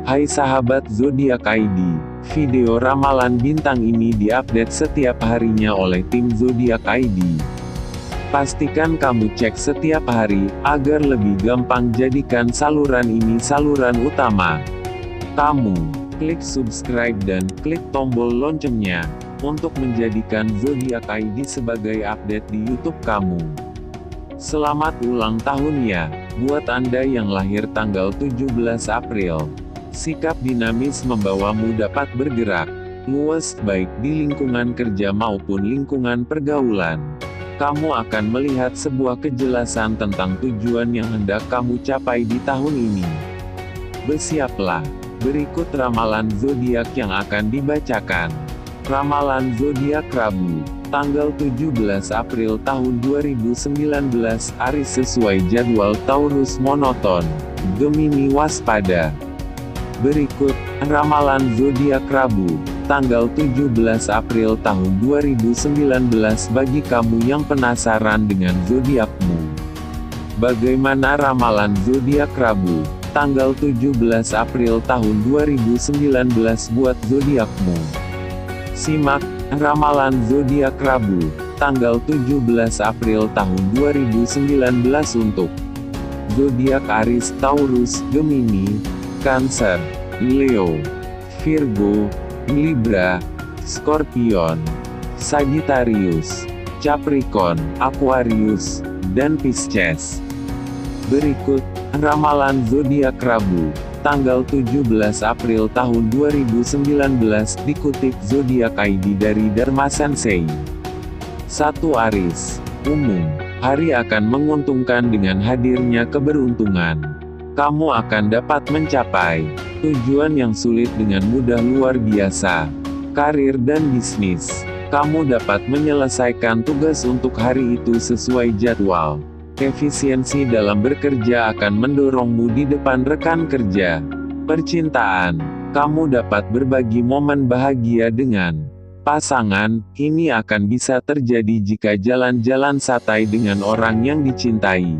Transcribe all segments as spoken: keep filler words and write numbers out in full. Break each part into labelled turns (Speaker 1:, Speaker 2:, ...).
Speaker 1: Hai sahabat zodiak I D, video ramalan bintang ini diupdate setiap harinya oleh tim zodiak I D. Pastikan kamu cek setiap hari, agar lebih gampang jadikan saluran ini saluran utama. Kamu, klik subscribe dan klik tombol loncengnya, untuk menjadikan zodiak I D sebagai update di YouTube kamu. Selamat ulang tahun ya, buat Anda yang lahir tanggal tujuh belas April. Sikap dinamis membawamu dapat bergerak luas baik di lingkungan kerja maupun lingkungan pergaulan. Kamu akan melihat sebuah kejelasan tentang tujuan yang hendak kamu capai di tahun ini. Bersiaplah, berikut ramalan zodiak yang akan dibacakan. Ramalan zodiak Rabu, tanggal tujuh belas April tahun dua ribu sembilan belas, Aries sesuai jadwal, Taurus monoton, Gemini waspada. Berikut, ramalan zodiak Rabu, tanggal tujuh belas April tahun dua ribu sembilan belas bagi kamu yang penasaran dengan zodiakmu. Bagaimana ramalan zodiak Rabu, tanggal tujuh belas April tahun dua ribu sembilan belas buat zodiakmu? Simak ramalan zodiak Rabu, tanggal tujuh belas April tahun dua ribu sembilan belas untuk zodiak Aries, Taurus, Gemini, Cancer, Leo, Virgo, Libra, Scorpion, Sagittarius, Capricorn, Aquarius, dan Pisces. Berikut ramalan zodiak Rabu, tanggal tujuh belas April tahun dua ribu sembilan belas, dikutip zodiak I D dari Dharma Sensei. satu Aries, umum, hari akan menguntungkan dengan hadirnya keberuntungan. Kamu akan dapat mencapai tujuan yang sulit dengan mudah luar biasa. Karir dan bisnis, kamu dapat menyelesaikan tugas untuk hari itu sesuai jadwal. Efisiensi dalam bekerja akan mendorongmu di depan rekan kerja. Percintaan, kamu dapat berbagi momen bahagia dengan pasangan. Ini akan bisa terjadi jika jalan-jalan santai dengan orang yang dicintai.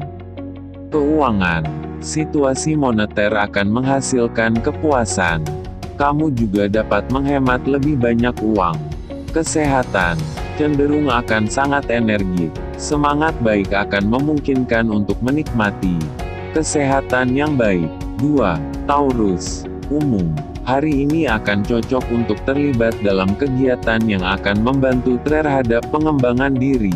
Speaker 1: Keuangan, situasi moneter akan menghasilkan kepuasan. Kamu juga dapat menghemat lebih banyak uang. Kesehatan, cenderung akan sangat energik. Semangat baik akan memungkinkan untuk menikmati kesehatan yang baik. dua Taurus, umum, hari ini akan cocok untuk terlibat dalam kegiatan yang akan membantu terhadap pengembangan diri.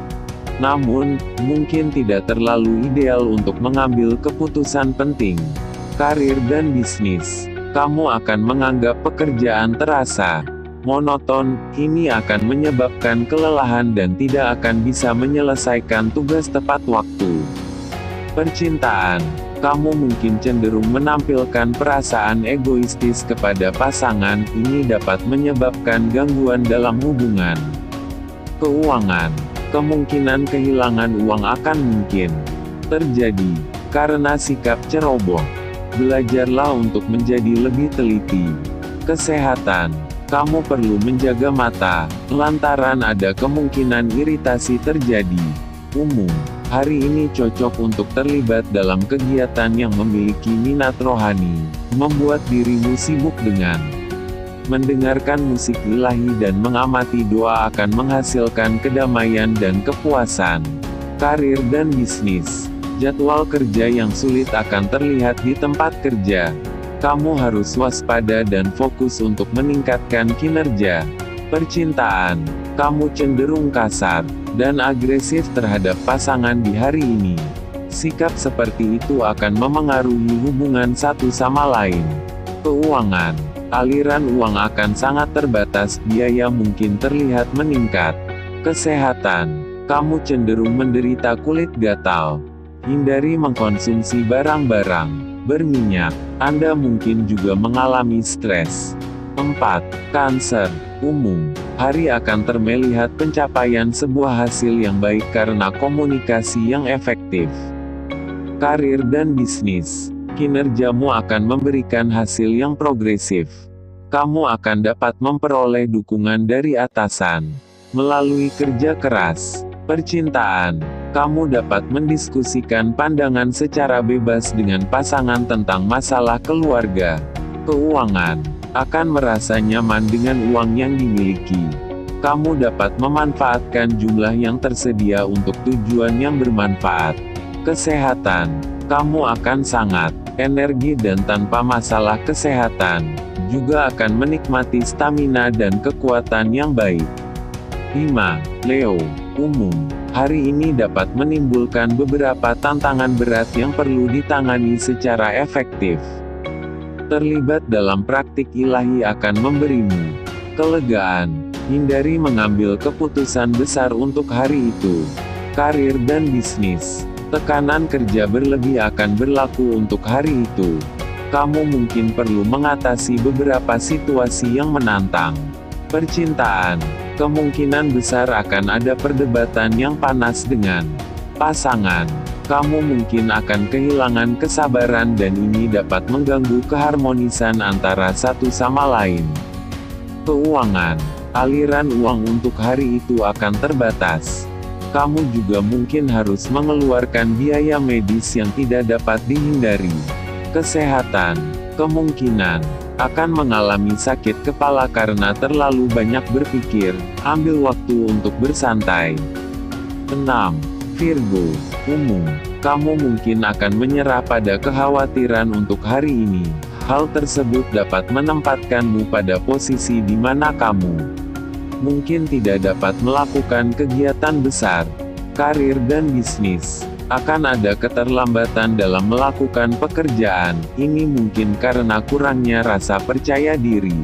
Speaker 1: Namun, mungkin tidak terlalu ideal untuk mengambil keputusan penting. Karir dan bisnis, kamu akan menganggap pekerjaan terasa monoton. Ini akan menyebabkan kelelahan dan tidak akan bisa menyelesaikan tugas tepat waktu. Percintaan, kamu mungkin cenderung menampilkan perasaan egoistis kepada pasangan. Ini dapat menyebabkan gangguan dalam hubungan. Keuangan, kemungkinan kehilangan uang akan mungkin terjadi karena sikap ceroboh. Belajarlah untuk menjadi lebih teliti. Kesehatan, kamu perlu menjaga mata, lantaran ada kemungkinan iritasi terjadi. Umum, hari ini cocok untuk terlibat dalam kegiatan yang memiliki minat rohani, membuat dirimu sibuk dengan mendengarkan musik ilahi dan mengamati doa akan menghasilkan kedamaian dan kepuasan. Karir dan bisnis, jadwal kerja yang sulit akan terlihat di tempat kerja. Kamu harus waspada dan fokus untuk meningkatkan kinerja. Percintaan, kamu cenderung kasar dan agresif terhadap pasangan di hari ini. Sikap seperti itu akan memengaruhi hubungan satu sama lain. Keuangan, aliran uang akan sangat terbatas, biaya mungkin terlihat meningkat. Kesehatan, kamu cenderung menderita kulit gatal. Hindari mengkonsumsi barang-barang berminyak. Anda mungkin juga mengalami stres. empat Cancer, umum, hari akan termelihat pencapaian sebuah hasil yang baik karena komunikasi yang efektif. Karir dan bisnis, kinerjamu akan memberikan hasil yang progresif. Kamu akan dapat memperoleh dukungan dari atasan melalui kerja keras. Percintaan, kamu dapat mendiskusikan pandangan secara bebas dengan pasangan tentang masalah keluarga. Keuangan, akan merasa nyaman dengan uang yang dimiliki. Kamu dapat memanfaatkan jumlah yang tersedia untuk tujuan yang bermanfaat. Kesehatan, kamu akan sangat energi dan tanpa masalah kesehatan, juga akan menikmati stamina dan kekuatan yang baik. lima. Leo, umum, hari ini dapat menimbulkan beberapa tantangan berat yang perlu ditangani secara efektif. Terlibat dalam praktik ilahi akan memberimu kelegaan. Hindari mengambil keputusan besar untuk hari itu. Karir dan bisnis, tekanan kerja berlebih akan berlaku untuk hari itu. Kamu mungkin perlu mengatasi beberapa situasi yang menantang. Percintaan, kemungkinan besar akan ada perdebatan yang panas dengan pasangan. Kamu mungkin akan kehilangan kesabaran dan ini dapat mengganggu keharmonisan antara satu sama lain. Keuangan, aliran uang untuk hari itu akan terbatas. Kamu juga mungkin harus mengeluarkan biaya medis yang tidak dapat dihindari. Kesehatan, kemungkinan akan mengalami sakit kepala karena terlalu banyak berpikir. Ambil waktu untuk bersantai. enam. Virgo, umum, kamu mungkin akan menyerah pada kekhawatiran untuk hari ini. Hal tersebut dapat menempatkanmu pada posisi di mana kamu mungkin tidak dapat melakukan kegiatan besar. Karir dan bisnis, akan ada keterlambatan dalam melakukan pekerjaan. Ini mungkin karena kurangnya rasa percaya diri.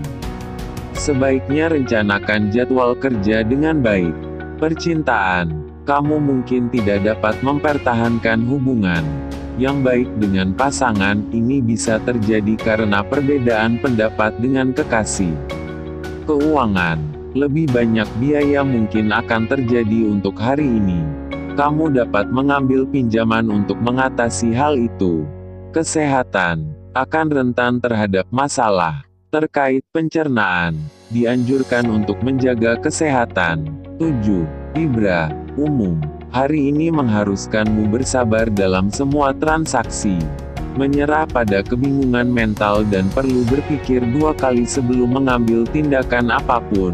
Speaker 1: Sebaiknya rencanakan jadwal kerja dengan baik. Percintaan, kamu mungkin tidak dapat mempertahankan hubungan yang baik dengan pasangan. Ini bisa terjadi karena perbedaan pendapat dengan kekasih. Keuangan, lebih banyak biaya mungkin akan terjadi untuk hari ini. Kamu dapat mengambil pinjaman untuk mengatasi hal itu. Kesehatan, akan rentan terhadap masalah terkait pencernaan. Dianjurkan untuk menjaga kesehatan. tujuh. Libra, umum, hari ini mengharuskanmu bersabar dalam semua transaksi. Menyerah pada kebingungan mental dan perlu berpikir dua kali sebelum mengambil tindakan apapun.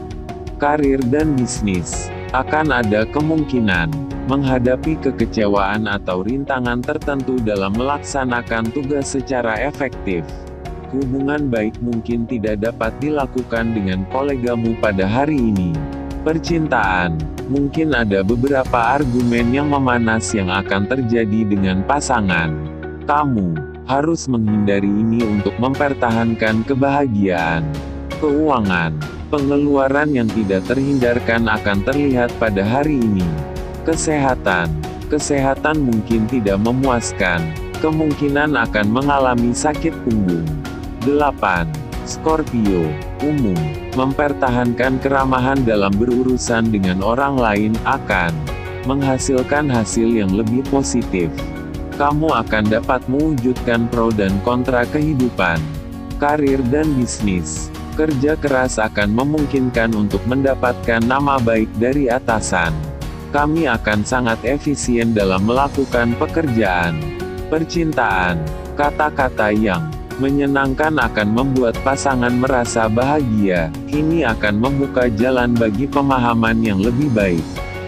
Speaker 1: Karir dan bisnis, akan ada kemungkinan menghadapi kekecewaan atau rintangan tertentu dalam melaksanakan tugas secara efektif. Hubungan baik mungkin tidak dapat dilakukan dengan kolegamu pada hari ini. Percintaan, mungkin ada beberapa argumen yang memanas yang akan terjadi dengan pasangan. Kamu harus menghindari ini untuk mempertahankan kebahagiaan. Keuangan, pengeluaran yang tidak terhindarkan akan terlihat pada hari ini. Kesehatan, kesehatan mungkin tidak memuaskan. Kemungkinan akan mengalami sakit punggung. delapan. Scorpio, umum, mempertahankan keramahan dalam berurusan dengan orang lain akan menghasilkan hasil yang lebih positif. Kamu akan dapat mewujudkan pro dan kontra kehidupan. Karir dan bisnis, kerja keras akan memungkinkan untuk mendapatkan nama baik dari atasan. Kami akan sangat efisien dalam melakukan pekerjaan. Percintaan, kata-kata yang menyenangkan akan membuat pasangan merasa bahagia. Ini akan membuka jalan bagi pemahaman yang lebih baik.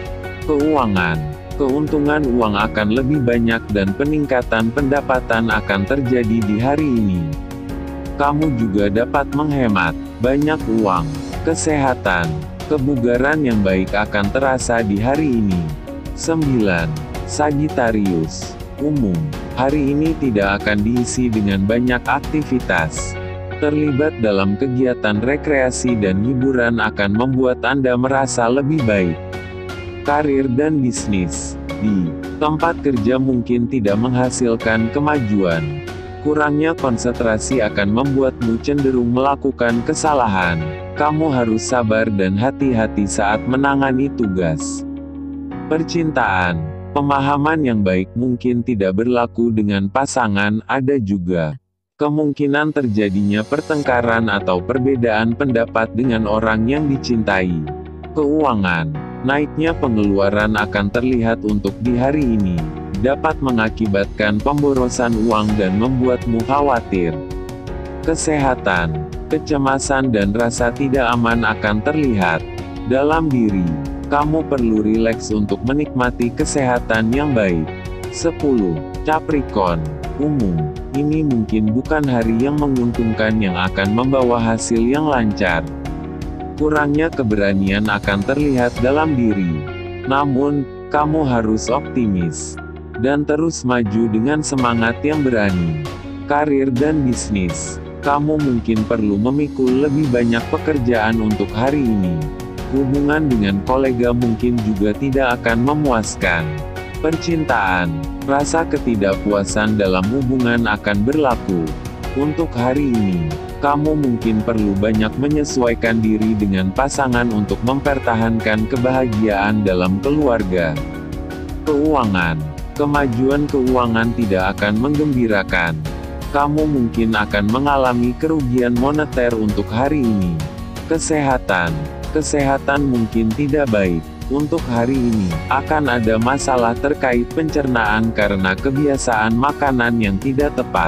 Speaker 1: Keuangan, keuntungan uang akan lebih banyak dan peningkatan pendapatan akan terjadi di hari ini. Kamu juga dapat menghemat banyak uang. Kesehatan, kebugaran yang baik akan terasa di hari ini. sembilan. Sagittarius, umum, hari ini tidak akan diisi dengan banyak aktivitas. Terlibat dalam kegiatan rekreasi dan hiburan akan membuat Anda merasa lebih baik. Karir dan bisnis, di tempat kerja mungkin tidak menghasilkan kemajuan. Kurangnya konsentrasi akan membuatmu cenderung melakukan kesalahan. Kamu harus sabar dan hati-hati saat menangani tugas. Percintaan, pemahaman yang baik mungkin tidak berlaku dengan pasangan. Ada juga kemungkinan terjadinya pertengkaran atau perbedaan pendapat dengan orang yang dicintai. Keuangan, naiknya pengeluaran akan terlihat untuk di hari ini. Dapat mengakibatkan pemborosan uang dan membuatmu khawatir. Kesehatan, kecemasan dan rasa tidak aman akan terlihat dalam diri. Kamu perlu rileks untuk menikmati kesehatan yang baik. sepuluh. Capricorn, umum. Ini mungkin bukan hari yang menguntungkan yang akan membawa hasil yang lancar. Kurangnya keberanian akan terlihat dalam diri. Namun, kamu harus optimis dan terus maju dengan semangat yang berani. Karir dan bisnis. Kamu mungkin perlu memikul lebih banyak pekerjaan untuk hari ini. Hubungan dengan kolega mungkin juga tidak akan memuaskan. Percintaan. Rasa ketidakpuasan dalam hubungan akan berlaku. Untuk hari ini, kamu mungkin perlu banyak menyesuaikan diri dengan pasangan untuk mempertahankan kebahagiaan dalam keluarga. Keuangan. Kemajuan keuangan tidak akan menggembirakan. Kamu mungkin akan mengalami kerugian moneter untuk hari ini. Kesehatan. Kesehatan mungkin tidak baik. Untuk hari ini, akan ada masalah terkait pencernaan karena kebiasaan makanan yang tidak tepat.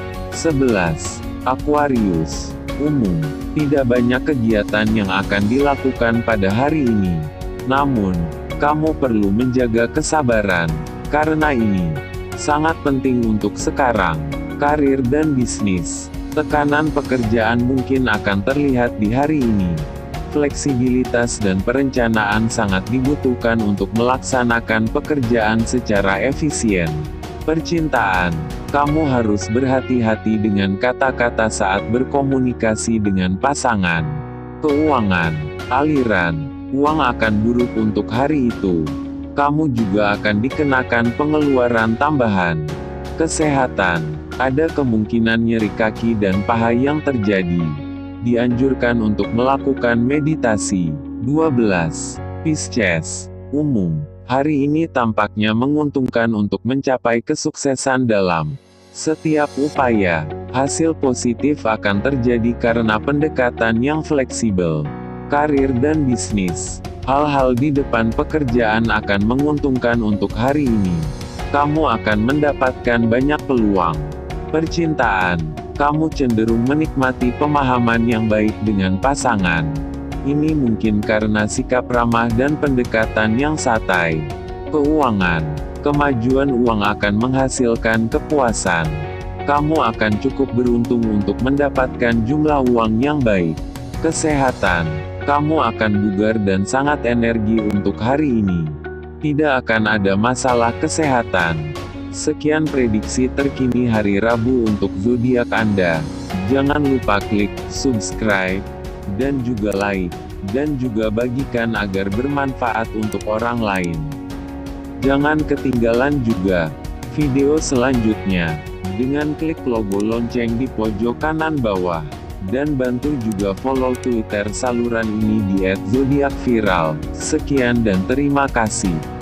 Speaker 1: sebelas. Aquarius, umum. Tidak banyak kegiatan yang akan dilakukan pada hari ini. Namun, kamu perlu menjaga kesabaran. Karena ini sangat penting untuk sekarang. Karir dan bisnis. Tekanan pekerjaan mungkin akan terlihat di hari ini. Fleksibilitas dan perencanaan sangat dibutuhkan untuk melaksanakan pekerjaan secara efisien. Percintaan. Kamu harus berhati-hati dengan kata-kata saat berkomunikasi dengan pasangan. Keuangan. Aliran uang akan buruk untuk hari itu. Kamu juga akan dikenakan pengeluaran tambahan. Kesehatan. Ada kemungkinan nyeri kaki dan paha yang terjadi. Dianjurkan untuk melakukan meditasi. dua belas. Pisces, umum. Hari ini tampaknya menguntungkan untuk mencapai kesuksesan dalam setiap upaya. Hasil positif akan terjadi karena pendekatan yang fleksibel. Karir dan bisnis. Hal-hal di depan pekerjaan akan menguntungkan untuk hari ini. Kamu akan mendapatkan banyak peluang. Percintaan. Kamu cenderung menikmati pemahaman yang baik dengan pasangan. Ini mungkin karena sikap ramah dan pendekatan yang santai. Keuangan. Kemajuan uang akan menghasilkan kepuasan. Kamu akan cukup beruntung untuk mendapatkan jumlah uang yang baik. Kesehatan. Kamu akan bugar dan sangat energi untuk hari ini. Tidak akan ada masalah kesehatan. Sekian prediksi terkini hari Rabu untuk zodiak Anda. Jangan lupa klik subscribe, dan juga like, dan juga bagikan agar bermanfaat untuk orang lain. Jangan ketinggalan juga video selanjutnya, dengan klik logo lonceng di pojok kanan bawah. Dan bantu juga follow Twitter saluran ini di et zodiak viral. Sekian dan terima kasih.